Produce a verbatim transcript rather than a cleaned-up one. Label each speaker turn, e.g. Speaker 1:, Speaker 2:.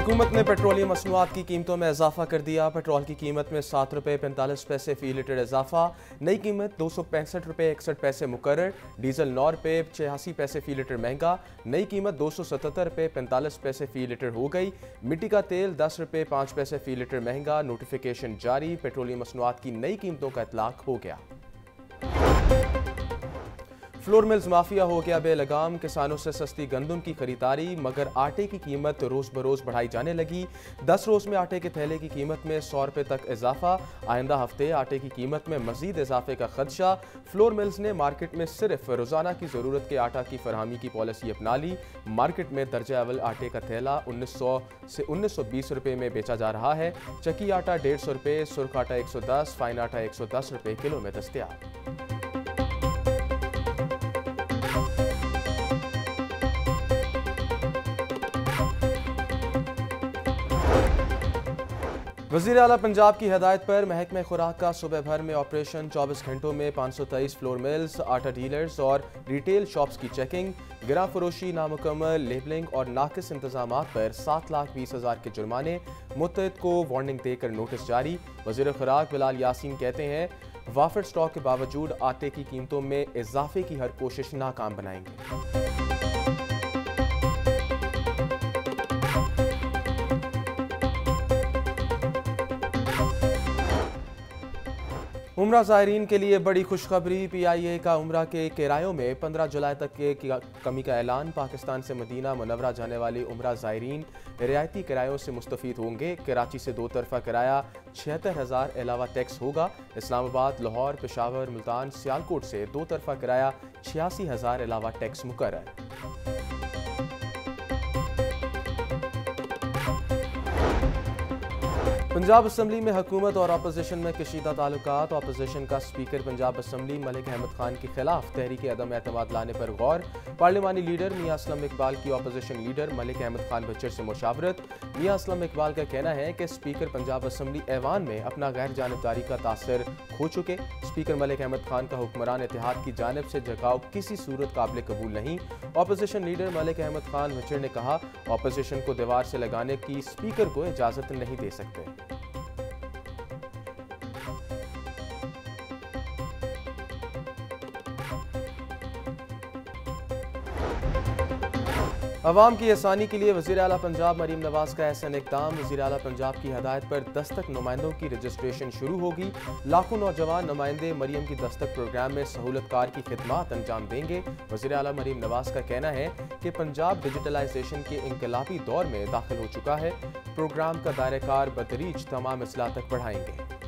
Speaker 1: हुकूमत ने पेट्रोलियम मसनूआत की कीमतों में इजाफा कर दिया। पेट्रोल की कीमत में सात रुपये पैंतालीस पैसे फी लीटर इजाफा। नई कीमत दो सौ पैंसठ रुपये इकसठ पैसे मुकर्रर। डीजल नौ रुपये छियासी पैसे फी लीटर महंगा। नई कीमत दो सौ सतहत्तर रुपये पैंतालीस पैसे फी लीटर हो गई। मिट्टी का तेल दस रुपये पाँच पैसे फी लीटर महंगा। नोटिफिकेशन जारी। पेट्रोलियम मसनूआत की नई कीमतों का इतलाक हो गया। फ्लोर मिल्स माफिया हो गया बेलगाम। किसानों से सस्ती गंदम की खरीदारी, मगर आटे की कीमत रोज बरोज बढ़ाई जाने लगी। दस रोज में आटे के थैले की कीमत में सौ रुपये तक इजाफा। आइंदा हफ्ते आटे की कीमत में मजीद इजाफे का खदशा। फ्लोर मिल्स ने मार्केट में सिर्फ रोजाना की जरूरत के आटा की फरहमी की पॉलिसी अपना ली। मार्केट में दर्जा अवल आटे का थैला उन्नीस सौ से उन्नीस सौ बीस रुपये में बेचा जा रहा है। चक्की आटा डेढ़ सौ रुपये, सुर्ख आटा एक सौ दस, फाइन आटा एक सौ दस रुपये किलो में दस्तयाब। वज़ीर आला पंजाब की हदायत पर महकमे खुराक का सुबह भर में ऑपरेशन। चौबीस घंटों में पाँच सौ तेईस फ्लोर मिल्स, आटा डीलर्स और रिटेल शॉप्स की चेकिंग। गिरा फरोशी, नामुकम्मल लेबलिंग और नाकिस इंतजामात पर सात लाख बीस हज़ार के जुर्माने। मुत्तहिद को वार्निंग देकर नोटिस जारी। वज़ीर खुराक बिलाल यासीन कहते हैं, वाफर स्टॉक के बावजूद आटे की कीमतों में इजाफे की हर कोशिश नाकाम बनाएंगे। उम्रा ज़ायरीन के लिए बड़ी खुशखबरी। पी आई ए का उम्रा के किरायों में पंद्रह जुलाई तक के कमी का ऐलान। पाकिस्तान से मदीना मुनव्वरा जाने वाली उम्रा ज़ायरीन रियायती किरायों से मुस्तफ़ीद होंगे। कराची से दो तरफा किराया छिहत्तर हज़ार अलावा टैक्स होगा। इस्लामाबाद, लाहौर, पेशावर, मुल्तान, सियालकोट से दो तरफा किराया छियासी हज़ार अलावा टैक्स मुकर्रर। पंजाब असम्बली में हुकूमत और अपोजिशन में कशीदा ताल्लुकात। अपोजिशन का स्पीकर पंजाब असम्बली मलिक अहमद खान के खिलाफ तहरीक अदम एतमाद लाने पर गौर। पार्लिमानी लीडर मियां असलम इकबाल की अपोजिशन लीडर मलिक अहमद खान बच्चर से मुशावरत। मियां असलम इकबाल का कहना है कि स्पीकर पंजाब असम्बली ऐवान में अपना गैर जानिबदारी का तासर खो चुके। स्पीकर मलिक अहमद खान का हुक्मरान इत्तेहाद की जानिब से झुकाव किसी सूरत काबिल कबूल नहीं। अपोजिशन लीडर मलिक अहमद खान बच्चर ने कहा, अपोजिशन को दीवार से लगाने की स्पीकर को इजाजत नहीं दे सकते। अवाम की आसानी के लिए वज़ीर आला पंजाब मरीम नवाज का ऐसा इक़दाम। वज़ीर आला पंजाब की हदायत पर दस्तक नुमाइंदों की रजिस्ट्रेशन शुरू होगी। लाखों नौजवान नुमाइंदे मरीम की दस्तक प्रोग्राम में सहूलतकार की खिदमात अंजाम देंगे। वज़ीर आला मरीम नवाज का कहना है कि पंजाब डिजिटलाइजेशन के इनकलाबी दौर में दाखिल हो चुका है। प्रोग्राम का दायरेकार बदरीज तमाम अजला तक बढ़ाएंगे।